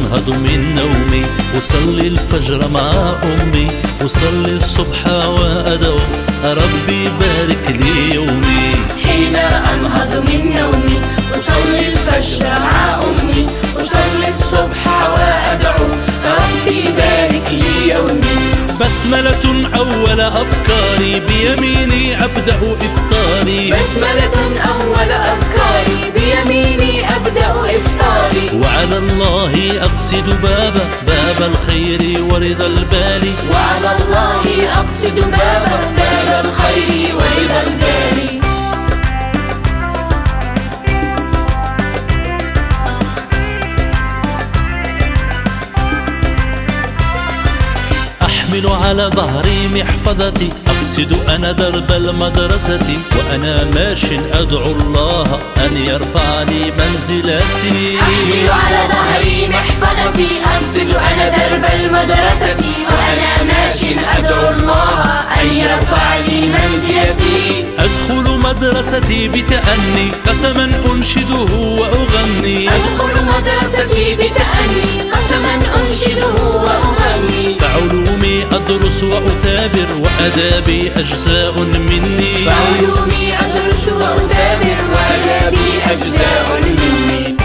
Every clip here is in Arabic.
أنهض من نومي أصلي الفجر مع أمي أصلي الصبح وأدعو ربي بارك لي يومي. حين أنهض من نومي أصلي الفجر مع أمي أصلي الصبح وأدعو ربي بارك لي يومي. بسملة أول أفكاري بيميني أبدأ إفطاري بسملة أول أفكاري بيميني أبدأ إفطاري. وعلى الله أقصد باب الخير ورضا البال وعلى الله أقصد باب الخير ورضا البال. أحمل على ظهري محفظتي أقصد أنا درب المدرسة وأنا ماش أدعو الله أن يرفع لي منزلتي. أحمل على ظهري محفظتي أقصد أنا درب المدرسة وأنا ماش أدعو الله أن يرفع لي منزلتي. أدخل مدرستي بتأني قسما أنشده وأغني أدخل مدرستي بتأني قسما أنشده وأغني. فعلومي أدرس وأثابر وأدابي أجزاء مني فعلومي أدرس وأثابر وأدابي أجزاء مني.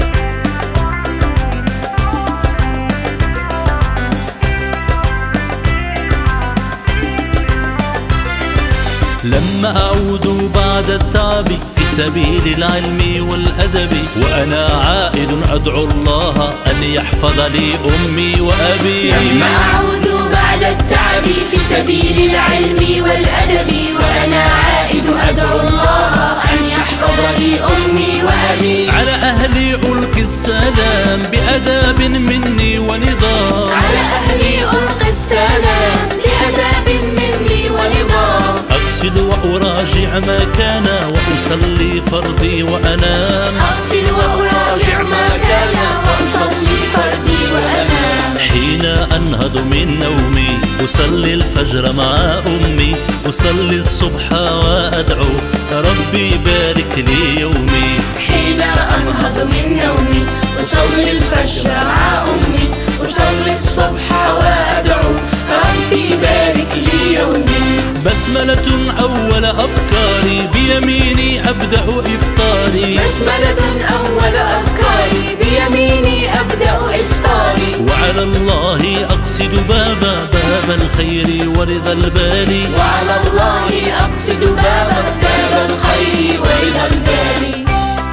لما أعود بعد التعب في سبيل العلم والأدب وأنا عائد أدعو الله أن يحفظ لي أمي وأبي. لما أعود بعد التعب في سبيل العلم والأدب وأنا عائد أدعو الله أن يحفظ لي أمي وأبي. على أهلي ألقي السلام بأداب مني ونظام على أهلي ألقي السلام بأداب مني ونظام. أغسل وأراجع ما كان وأصلي فرضي وأنام أغسل وأراجع ما كان وأصلي فرضي وأنام. حين أنهض من نومي أصلي الفجر مع أمي أصلي الصبح وأدعو ربي بارك لي يومي. حين أنهض من نومي أصلي الفجر مع أمي أصلي الصبح وأدعو ربي بارك لي يومي. بسملة أول أفكاري بيميني أبدأ إفطاري بسملة أول أفكاري بيميني أبدأ إفطاري. وعلى الله أقصد باب الخير ورضا البال وعلى الله أقصد باب الخير ورضا البال.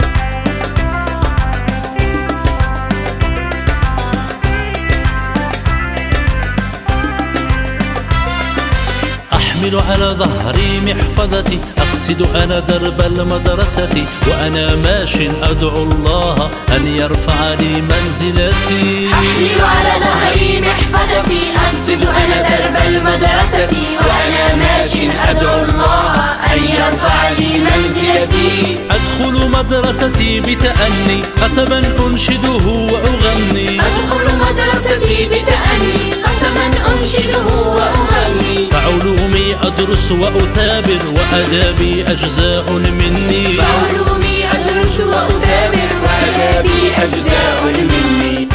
أحمل على ظهري محفظتي أقصد أنا درب المدرسة وأنا ماش أدعو الله أن يرفع لي منزلتي. أحمل على ظهري محفظتي أقصد أنا درب المدرسة وأنا ماش أدعو الله أن يرفع لي منزلتي. أدخل مدرستي بتأني قسما أنشده وأغني أدخل مدرستي بتأني قسما أنشده وأغني. فعلومي أدرس وأثابر وأدابي أجزاء مني فعلومي أدرس وأثابر وأدابي أجزاء مني.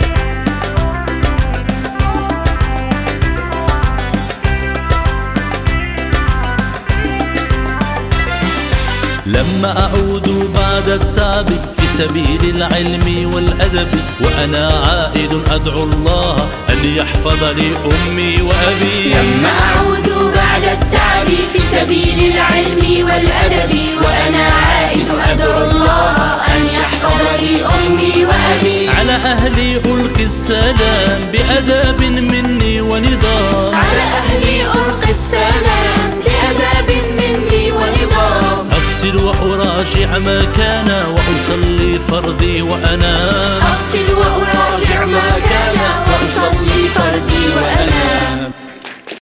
لما أعود بعد التعب في سبيل العلم والأدب وأنا عائد أدعو الله أن يحفظ لي أمي وأبي. لما أعود بعد التعب في سبيل العلم والأدب وأنا عائد أدعو الله أن يحفظ لي أمي وأبي. على أهلي ألقي السلام بأداب مني ونظام على أهلي ألقي السلام بأداب مني ونظام. أغسل وأراجع ما كان وأصلي فرضي وأنام أغسل وأراجع ما كان وأصلي فرضي وأنام.